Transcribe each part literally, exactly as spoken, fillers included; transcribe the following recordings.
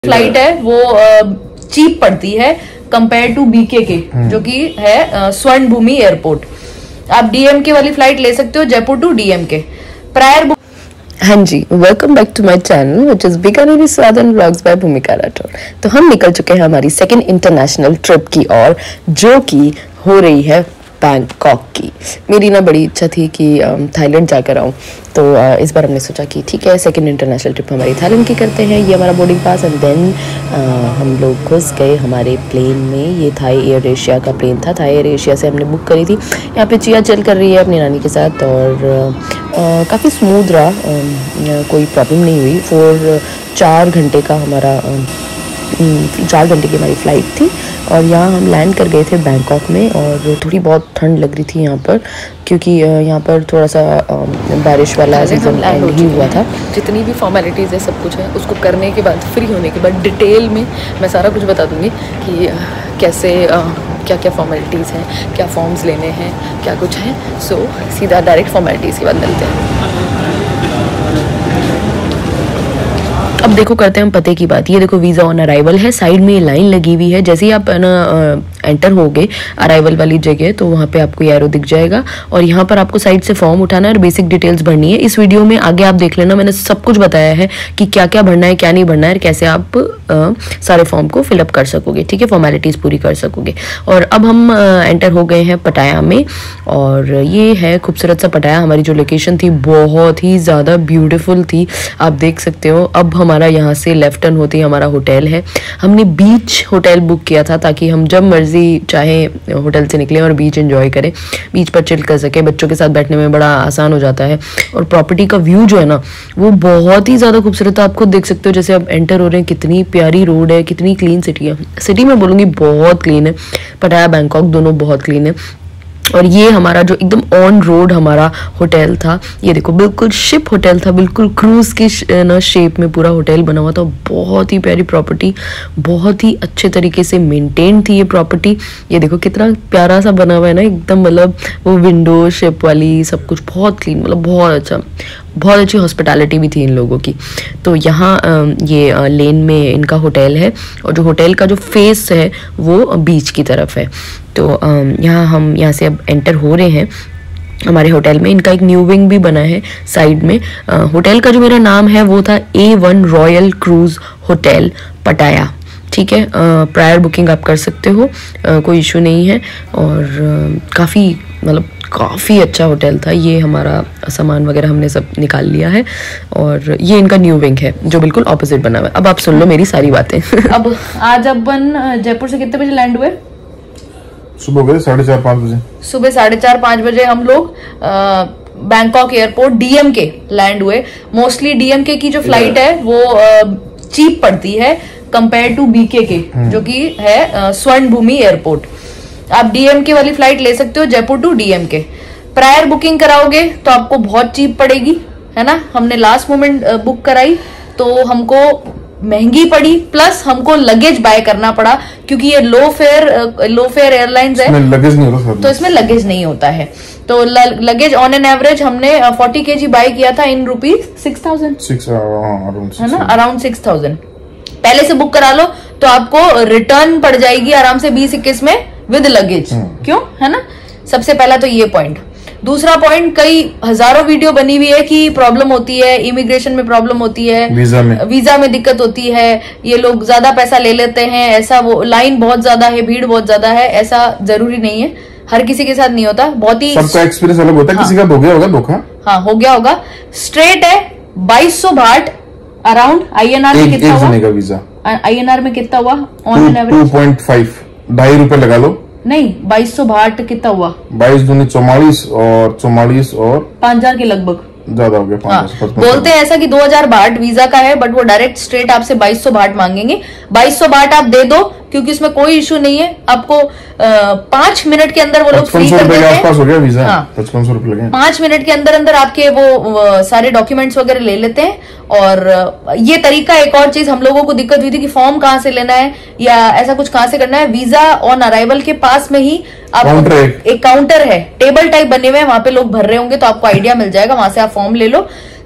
Flight है वो cheap पड़ती है कंपेयर टू बीके के, जो कि है स्वर्ण भूमि एयरपोर्ट। आप डीएमके वाली फ्लाइट ले सकते हो Jaipur to DMK. Prior book. हाँ जी, welcome back to my channel which is Bikaneri Swad and vlogs bye भूमिका राठौर। तो हम निकल चुके हैं हमारी सेकंड इंटरनेशनल ट्रिप की ओर, जो कि हो रही है बैंकॉक की। मेरी ना बड़ी इच्छा थी कि थाईलैंड जाकर आऊँ, तो uh, इस बार हमने सोचा कि ठीक है, सेकंड इंटरनेशनल ट्रिप हमारी थाईलैंड की करते हैं। ये हमारा बोर्डिंग पास एंड देन हम लोग घुस गए हमारे प्लेन में। ये थाई एयर एशिया का प्लेन था, थाई एयर एशिया से हमने बुक करी थी। यहाँ पे चिया चल कर रही है अपनी नानी के साथ और uh, काफ़ी स्मूथ रहा, uh, कोई प्रॉब्लम नहीं हुई। फोर चार घंटे का हमारा uh, चार घंटे की हमारी फ़्लाइट थी और यहाँ हम लैंड कर गए थे बैंकॉक में। और थोड़ी बहुत ठंड लग रही थी यहाँ पर, क्योंकि यहाँ पर थोड़ा सा बारिश वाला सीजन एंड ही हुआ था। जितनी भी फॉर्मेलिटीज़ है सब कुछ है, उसको करने के बाद फ्री होने के बाद डिटेल में मैं सारा कुछ बता दूँगी कि कैसे क्या क्या फॉर्मेलिटीज़ हैं, क्या फॉर्म्स लेने हैं, क्या कुछ है। सो so, सीधा डायरेक्ट फॉर्मेलिटीज़ के बाद मिलते हैं। अब देखो करते हैं हम पते की बात। ये देखो वीज़ा ऑन अराइवल है, साइड में ये लाइन लगी हुई है। जैसे ही आप ना एंटर हो गए अराइवल वाली जगह, तो वहाँ पे आपको एरो दिख जाएगा और यहाँ पर आपको साइड से फॉर्म उठाना है और बेसिक डिटेल्स भरनी है। इस वीडियो में आगे आप देख लेना, मैंने सब कुछ बताया है कि क्या क्या भरना है, क्या नहीं भरना है और कैसे आप आ, सारे फॉर्म को फिलअप कर सकोगे। ठीक है, फॉर्मेलिटीज़ पूरी कर सकोगे। और अब हम एंटर हो गए हैं पटाया में और ये है खूबसूरत सा पटाया। हमारी जो लोकेशन थी बहुत ही ज़्यादा ब्यूटीफुल थी, आप देख सकते हो। अब हमारा यहाँ से लेफ्ट टर्न होती हमारा होटल है। हमने बीच होटल बुक किया था ताकि हम जब मर्जी चाहे होटल से निकलें और बीच एंजॉय करें, बीच पर चिल कर सके। बच्चों के साथ बैठने में बड़ा आसान हो जाता है और प्रॉपर्टी का व्यू जो है ना वो बहुत ही ज़्यादा खूबसूरत है। आप खुद देख सकते हो जैसे आप एंटर हो रहे हैं, कितनी प्यारी रोड है, कितनी क्लीन सिटी है। सिटी में बोलूँगी बहुत क्लीन है, पटाया बैंकॉक दोनों बहुत क्लीन है। और ये हमारा जो एकदम ऑन रोड हमारा होटल था, ये देखो बिल्कुल शिप होटल था, बिल्कुल क्रूज की ना शेप में पूरा होटल बना हुआ था। बहुत ही प्यारी प्रॉपर्टी, बहुत ही अच्छे तरीके से मेंटेन थी ये प्रॉपर्टी। ये देखो कितना प्यारा सा बना हुआ है ना एकदम, मतलब वो विंडो शिप वाली सब कुछ बहुत क्लीन, मतलब बहुत अच्छा, बहुत अच्छी हॉस्पिटैलिटी भी थी इन लोगों की। तो यहाँ ये लेन में इनका होटल है और जो होटल का जो फेस है वो बीच की तरफ है। तो यहाँ हम यहाँ से अब एंटर हो रहे हैं हमारे होटल में। इनका एक न्यू विंग भी बना है साइड में। होटल का जो मेरा नाम है वो था A one Royal Cruise hotel Pattaya. ठीक है, प्रायर बुकिंग आप कर सकते हो, आ, कोई इशू नहीं है। और काफ़ी मतलब काफ़ी अच्छा होटल था। ये हमारा सामान वगैरह हमने सब निकाल लिया है और ये इनका न्यू विंग है जो बिल्कुल ऑपोजिट बना हुआ है। अब आप सुन लो मेरी सारी बातें। अब आज अपन जयपुर से कितने बजे लैंड हुए? सुबह गए साढ़े चार पाँच बजे। सुबह साढ़े चार पाँच बजे हम लोग बैंकॉक एयरपोर्ट डीएमके लैंड हुए। मोस्टली डीएमके की जो फ्लाइट है वो चीप पड़ती है कंपेयर टू बीके के, जो कि है स्वर्ण भूमि एयरपोर्ट। आप डीएमके वाली फ्लाइट ले सकते हो Jaipur to DMK. Prior booking कराओगे तो आपको बहुत चीप पड़ेगी, है ना। हमने लास्ट मोमेंट बुक कराई तो हमको महंगी पड़ी, प्लस हमको लगेज बाय करना पड़ा क्योंकि ये low fare low fare airlines है, लगेज नहीं होता, तो इसमें लगेज नहीं होता है। तो लगेज ऑन एन एवरेज हमने फोर्टी के जी बाय किया था इन रुपीज सिक्स थाउजेंड, है ना, अराउंड सिक्स थाउजेंड। पहले से बुक करा लो तो आपको रिटर्न पड़ जाएगी आराम से बीस इक्कीस में विद लगेज। क्यों, है ना। सबसे पहला तो ये पॉइंट। दूसरा पॉइंट, कई हजारों वीडियो बनी हुई है कि प्रॉब्लम होती है, इमिग्रेशन में प्रॉब्लम होती है, वीजा में वीजा में दिक्कत होती है, ये लोग ज्यादा पैसा ले लेते हैं, ऐसा वो लाइन बहुत ज्यादा है, भीड़ बहुत ज्यादा है। ऐसा जरूरी नहीं है, हर किसी के साथ नहीं होता। बहुत ही सबका एक्सपीरियंस अलग होता है। हाँ, किसी का हो गया होगा धोखा। हाँ, हो गया होगा। स्ट्रेट है बाईस सौ भाट अराउंड। आईएनआर में कितना हुआ? वीजा आईएनआर में कितना हुआ on an average? Two point five, ढाई रुपए लगा लो। नहीं, बाईस सौ भाट कितना हुआ? बाईस दूनी चौवालीस और चौवालीस और पांच हजार के लगभग ज्यादा हो गया। हाँ, बोलते हैं ऐसा कि दो हजार भाट वीजा का है, बट वो डायरेक्ट स्ट्रेट आपसे बाईस सौ भाट मांगेंगे। बाईस सौ भाट आप दे दो क्योंकि इसमें कोई इशू नहीं है। आपको पांच मिनट के अंदर वो लोग फ्री कर देते हैं। आसपास हो गया वीजा। हाँ, पचपन सौ रुपए लगे। पांच मिनट के अंदर अंदर आपके वो, वो सारे डॉक्यूमेंट्स वगैरह ले लेते हैं। और ये तरीका, एक और चीज हम लोगों को दिक्कत हुई थी कि फॉर्म कहाँ से लेना है या ऐसा कुछ कहाँ से करना है। वीजा ऑन अराइवल के पास में ही आपको एक काउंटर है, टेबल टाइप बने हुए हैं, वहां पे लोग भर रहे होंगे तो आपको आइडिया मिल जाएगा, वहां से आप फॉर्म ले लो।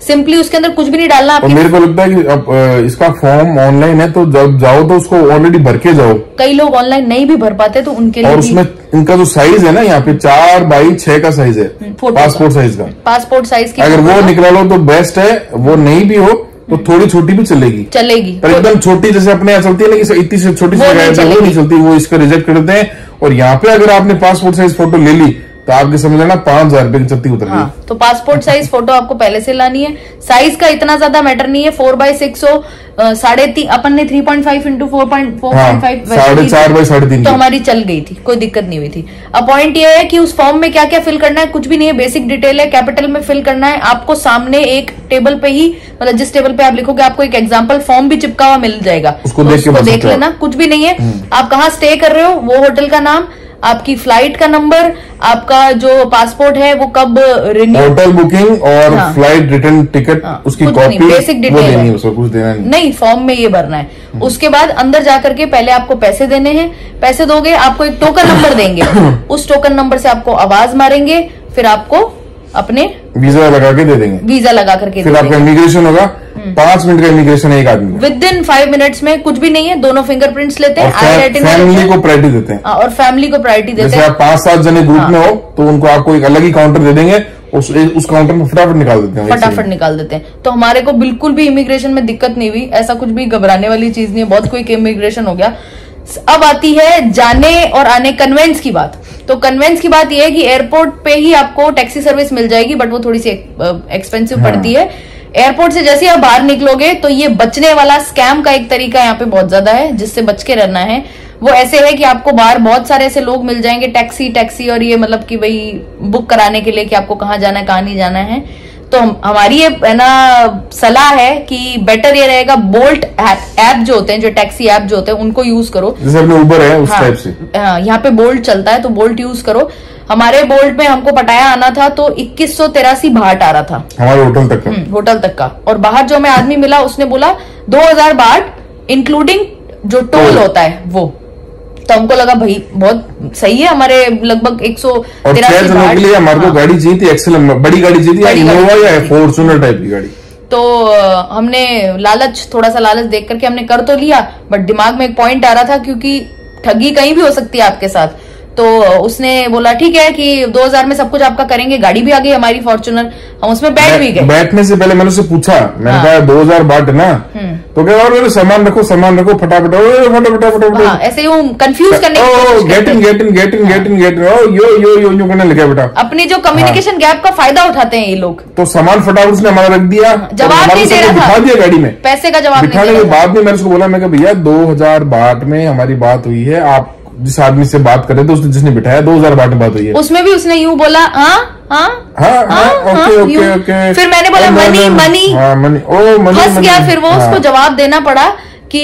सिंपली उसके अंदर कुछ भी नहीं डालना। और मेरे को लगता है कि अब इसका फॉर्म ऑनलाइन है, तो जब जाओ तो उसको ऑलरेडी भर के जाओ। कई लोग ऑनलाइन नहीं भी भर पाते, तो उनके लिए और उसमें इनका जो साइज है ना, यहाँ पे चार बाई छह का साइज है, पासपोर्ट साइज का। पासपोर्ट साइज की अगर वो निकला लो तो बेस्ट है, वो नहीं भी हो तो थोड़ी छोटी भी चलेगी चलेगी पर एकदम छोटी जैसे अपने यहाँ चलती है ना, कि इतनी से छोटी सी वो नहीं चलती, वो इसका रिजेक्ट कर देते हैं। और यहाँ पे अगर आपने पासपोर्ट साइज फोटो ले ली तो आपके समझ लेना पांच हजार रुपए की छत्ती उतर गई। हाँ, तो पासपोर्ट साइज फोटो आपको पहले से लानी है। साइज का इतना ज्यादा मैटर नहीं है, फोर बाई सिक्स हो, साढ़े तीन अपन ने three point five into four point four point five साढ़े चार बाई साढ़े तीन तो हमारी चल गई थी, कोई दिक्कत नहीं हुई थी। अब पॉइंट ये है कि उस फॉर्म में क्या क्या फिल करना है, कुछ भी नहीं है, बेसिक डिटेल है, कैपिटल में फिल करना है। आपको सामने एक टेबल पे ही, मतलब जिस टेबल पे आप लिखोगे आपको एक एग्जाम्पल फॉर्म भी चिपका हुआ मिल जाएगा, उसको तो देख, उसको देख लेना। कुछ भी नहीं है, आप कहाँ स्टे कर रहे हो, वो होटल का नाम, आपकी फ्लाइट का नंबर, आपका जो पासपोर्ट है वो कब रिन्यू, होटल बुकिंग और हाँ, फ्लाइट रिटर्न टिकट, हाँ, उसकी कॉपी, बेसिक डिटेल है, उसको कुछ देना नहीं, नहीं फॉर्म में ये भरना है। उसके बाद अंदर जाकर के पहले आपको पैसे देने हैं, पैसे दोगे आपको एक टोकन नंबर देंगे, उस टोकन नंबर से आपको आवाज मारेंगे, फिर आपको अपने वीजा लगा के दे देंगे, वीजा लगा करके फिर आपका इमिग्रेशन होगा। पांच मिनट का इमिग्रेशन है एक आदमी, विद इन फाइव मिनट्स में। कुछ भी नहीं है, दोनों फिंगरप्रिंट्स लेते हैं, फैमिली को प्रायोरिटी देते हैं, और फैमिली को प्रायोरिटी देते हैं। जैसे आप पांच सात जने ग्रुप में हो तो उनको आपको एक अलग ही काउंटर दे देंगे, उस, उस काउंटर में फटाफट निकाल देते हैं, फटाफट निकाल देते हैं। तो हमारे को बिल्कुल भी इमिग्रेशन में दिक्कत नहीं हुई, ऐसा कुछ भी घबराने वाली चीज नहीं है, बहुत क्विक इमिग्रेशन हो गया। अब आती है जाने और आने कन्वेंस की बात। तो कन्वेंस की बात यह है कि एयरपोर्ट पे ही आपको टैक्सी सर्विस मिल जाएगी, बट वो थोड़ी सी एक्सपेंसिव हाँ। पड़ती है। एयरपोर्ट से जैसे आप बाहर निकलोगे तो ये बचने वाला स्कैम का एक तरीका यहाँ पे बहुत ज्यादा है, जिससे बच के रहना है। वो ऐसे है कि आपको बाहर बहुत सारे ऐसे लोग मिल जाएंगे, टैक्सी टैक्सी और ये मतलब कि भाई बुक कराने के लिए कि आपको कहाँ जाना है कहाँ नहीं जाना है। तो हम, हमारी ये है ना सलाह है कि बेटर ये रहेगा बोल्ट ऐप जो होते हैं, जो टैक्सी ऐप जो होते हैं उनको यूज करो, जैसे अपने उबर है उस टाइप से। हाँ, यहाँ पे बोल्ट चलता है तो बोल्ट यूज करो। हमारे बोल्ट में हमको पटाया आना था तो इक्कीस सौ तिरासी भाट आ रहा था हमारे होटल तक का, होटल तक का। और बाहर जो हमें आदमी मिला उसने बोला दो हजार बाट इंक्लूडिंग जो टोल होता है वो। तो हमको लगा भाई बहुत सही है, हमारे लगभग एक सौ तिरासी के लिए हमारे को गाड़ी चाहिए थी, एक्सेल बड़ी गाड़ी चाहिए थी, इनोवा या फॉर्च्यूनर टाइप की गाड़ी। तो हमने लालच, थोड़ा सा लालच देख करके हमने कर तो लिया, बट दिमाग में एक पॉइंट आ रहा था क्योंकि ठगी कहीं भी हो सकती है आपके साथ। तो उसने बोला ठीक है कि दो हजार में सब कुछ आपका करेंगे। गाड़ी भी आ गई हमारी फॉर्च्यूनर, हम उसमें बैठ भी गए। बैठने से पहले मैंने उससे पूछा, मैंने कहा दो हजार बाट है ना, तो क्या और सामान रखो सामान रखो फटाफट फटाफट फटाफट ऐसे यूं कंफ्यूज करने की get in get in get in get in get yo yo yo yo करने लगे बेटा। अपनी जो कम्युनिकेशन गैप का फायदा उठाते हैं ये लोग। तो सामान फटाफट उसने हमारा रख दिया, जवाब नहीं दे रहा था, बिठा दिया गाड़ी में, पैसे का जवाब बिठाने के बाद में मैंने उसको बोला, मैं कहा भैया दो हजार बाट में हमारी बात हुई है, आप जिस आदमी से बात कर रहे थे उसने जिसने बिठाया दो हजार बाट में बात हुई है। उसमें भी उसने यूं बोला हाँ हाँ हाँ हाँ ओके ओके ओके। फिर मैंने बोला money money money oh money फंस गया। फिर वो उसको जवाब देना पड़ा कि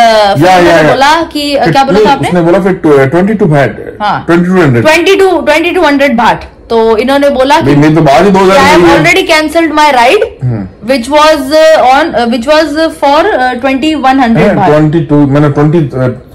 बोला कि क्या बोला था आपने? उसने बोला फिर twenty two baht twenty two hundred twenty two twenty two hundred baht. तो इन्होंने बोला कि तो बाद ही दो हजार I have already cancelled my ride which was on which was for twenty one hundred twenty two मैंने ट्वेंटी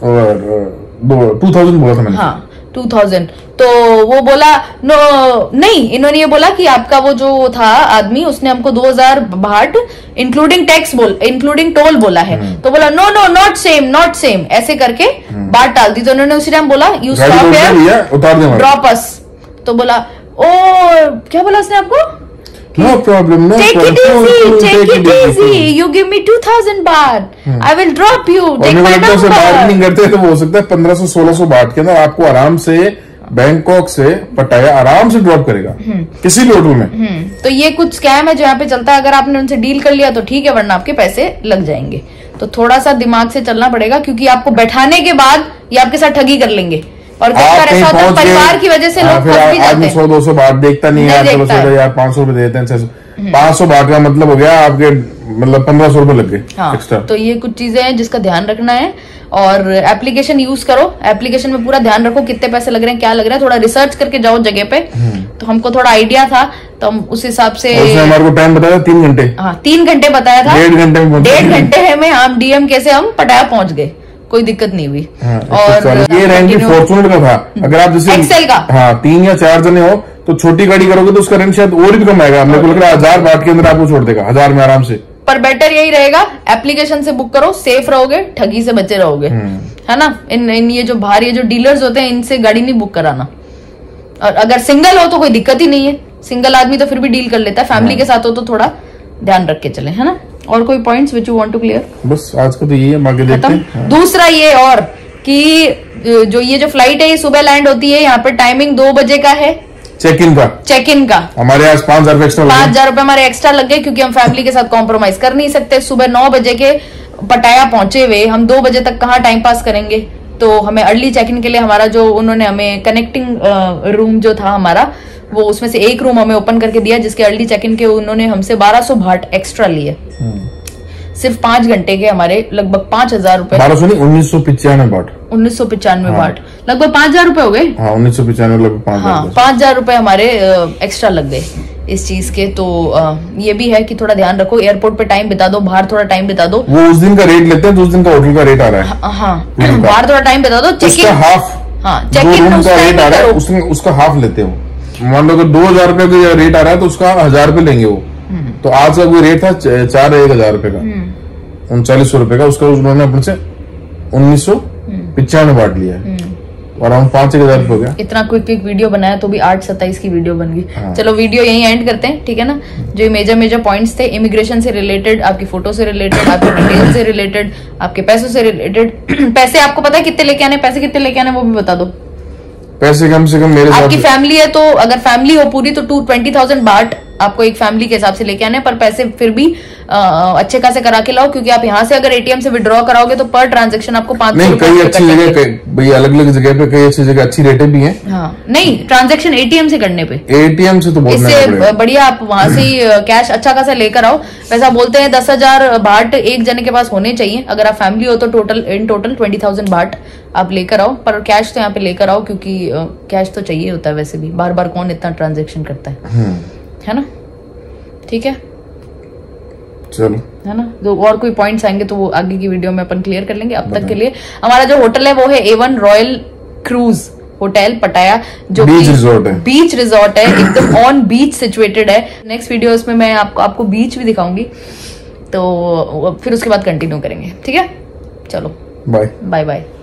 टू थाउजेंड बोला था मैंने। हाँ टू थाउजेंड। तो वो बोला नो नहीं, इन्होंने ये बोला कि आपका वो जो था आदमी उसने हमको दो हजार भाट इंक्लूडिंग टैक्स बोल इंक्लूडिंग टोल बोला है। तो बोला no no not same not same ऐसे करके बात डाल दी। तो उन्होंने उसी टाइम बोला you stop here drop us. तो बोला ओ क्या बोला उसने आपको? No problem, no take problem. it easy, no, take, take it, it easy. easy. You give me two thousand baht. Hmm. I will drop you. Take my number. से bargaining करते हैं तो वो हो सकता है पंद्रह सौ सोलह सौ बात के अंदर आपको आराम से बैंकॉक से पटाया आराम से ड्रॉप करेगा किसी भी होटल में। तो ये कुछ स्कैम है जो यहाँ पे चलता है। अगर आपने उनसे डील कर लिया तो ठीक है, वरना आपके पैसे लग जाएंगे। तो थोड़ा सा दिमाग से चलना पड़ेगा, क्योंकि आपको बैठाने के बाद ये आपके साथ ठगी कर लेंगे। और कई बार ऐसा होता है परिवार की वजह से लोग फंस भी जाते हैं। सौ दो सौ बात देखता नहीं है, चलो चलो यार पांच सौ रुपए देते हैं, छह सौ पांच सौ बात का मतलब हो गया आपके मतलब पंद्रह सौ रुपए लग गए एक्स्ट्रा। तो ये कुछ चीजें हैं जिसका ध्यान रखना है। और एप्लीकेशन यूज करो, एप्लीकेशन में पूरा ध्यान रखो कितने पैसे लग रहे हैं, क्या लग रहा है, थोड़ा रिसर्च करके जाओ जगह पे। तो हमको थोड़ा आइडिया था तो हम उस हिसाब से हमारे को टाइम बताया तीन घंटे हाँ तीन घंटे बताया था, डेढ़ घंटे में डेढ़ घंटे में हम डीएम के से हम पटाया पहुंच गए, कोई दिक्कत नहीं हुई। हाँ, और ये रैंक फॉर्चूनर का था। अगर आप जैसे एक्सेल का हाँ तीन या चार जने हो तो छोटी गाड़ी करोगे तो उसका रेंट शायद और भी कम आएगा। मेरे को लग रहा है हजार बात के अंदर आपको छोड़ देगा, हजार में आराम से। पर बेटर यही रहेगा एप्लीकेशन से बुक करो, सेफ रहोगे, ठगी से बचे रहोगे, है ना। इन, इन ये जो बाहर ये जो डीलर्स होते हैं इनसे गाड़ी नहीं बुक कराना। और अगर सिंगल हो तो कोई दिक्कत ही नहीं है, सिंगल आदमी तो फिर भी डील कर लेता है, फैमिली के साथ हो तो थोड़ा ध्यान रख के चले, है ना। और कोई points which you want to clear? बस आज का तो ये है, बाकी देखते हैं। दूसरा ये और कि जो ये जो फ्लाइट है ये सुबह लैंड होती है, यहाँ पे टाइमिंग दो बजे का है चेक इन का। चेक इन का हमारे आज पांच हजार एक्स्ट्रा पांच हजार रुपए हमारे एक्स्ट्रा लग गए, क्योंकि हम फैमिली के साथ कॉम्प्रोमाइज कर नहीं सकते। सुबह नौ बजे के पटाया पहुंचे हुए हम दो बजे तक कहाँ टाइम पास करेंगे, तो हमें अर्ली चेक इन के लिए हमारा जो उन्होंने हमें कनेक्टिंग रूम जो था हमारा, वो उसमें से एक रूम हमें ओपन करके दिया, जिसके अर्ली चेक इन के उन्होंने हमसे बारह सौ भाट एक्स्ट्रा लिए। सिर्फ पांच घंटे के हमारे लगभग पांच हजार रूपए, बारह सौ नहीं उन्नीस सौ पिचानवे बाट उन्नीस सौ पिचानवे बाट लगभग पांच हजार रूपए हो गए। हाँ उन्नीस सौ पिचानवे लगभग पांच हाँ पांच हजार रूपए हमारे एक्स्ट्रा लग गए इस चीज के। तो आ, ये भी है कि थोड़ा ध्यान रखो, एयरपोर्ट पे टाइम बिता दो, बाहर थोड़ा टाइम बिता दो। वो उस दिन का रेट लेते हैं तो उस दिन का होटल का रेट आ रहा है। हाँ बाहर थोड़ा टाइम बिता दो, चेक इन हाफ, हाँ चेक इन का रेट आ रहा है उसका हाफ लेते हो। मान लो अगर दो हजार रुपए का रेट आ रहा है तो उसका हजार रुपए लेंगे वो। तो आज का कोई रेट था चार एक हजार रुपए का, उनचालीस सौ रुपए का, उसका उन्होंने अपने से उन्नीस सौ पिचानवे बांट लिया है, अराउंड पांच एक हजार रुपए हो गया। इतना क्विक क्विक वीडियो बनाया तो भी आठ सत्ताईस की वीडियो बन गई। हाँ। चलो वीडियो यहीं एंड करते हैं, ठीक है ना। जो मेजर मेजर पॉइंट्स थे इमिग्रेशन से रिलेटेड, आपकी फोटो से रिलेटेड, आपके डिटेल से रिलेटेड, आपके पैसों से रिलेटेड। पैसे आपको पता है कितने लेके आने, पैसे कितने लेके आने वो भी बता दो। पैसे कम से कम मेरे आपकी फैमिली है तो अगर फैमिली हो पूरी तो टू ट्वेंटी थाउजेंड बाट आपको एक फैमिली के हिसाब से लेके आने, पर पैसे फिर भी आ, अच्छे खासे करा के लाओ, क्योंकि आप यहाँ से अगर एटीएम से विड्रॉ कराओगे तो पर ट्रांजेक्शन आपको पांच नहीं, कई अच्छी जगह भैया अलग अलग जगह पे कई अच्छी जगह अच्छी रेटें भी हैं। हाँ नहीं, ट्रांजेक्शन एटीएम से करने पे, एटीएम से तो इससे बढ़िया आप वहां से ही कैश अच्छा खासा लेकर आओ। वैसा बोलते हैं दस हजार बाट एक जने के पास होने चाहिए, अगर आप फैमिली हो तो total in total twenty thousand baht आप लेकर आओ, पर कैश तो यहाँ पे लेकर आओ, क्योंकि कैश तो चाहिए होता है वैसे भी, बार बार कौन इतना ट्रांजेक्शन करता है, है ना। ठीक है चलो, है ना। तो और कोई पॉइंट्स आएंगे तो वो आगे की वीडियो में अपन क्लियर कर लेंगे। अब तक के लिए हमारा जो होटल है वो है A one Royal Cruise hotel Pattaya, जो बीच रिजॉर्ट है। बीच रिजॉर्ट है, एकदम ऑन बीच सिचुएटेड है। नेक्स्ट वीडियो में मैं आपको आपको बीच भी दिखाऊंगी, तो फिर उसके बाद कंटिन्यू करेंगे, ठीक है। चलो बाय बाय बाय।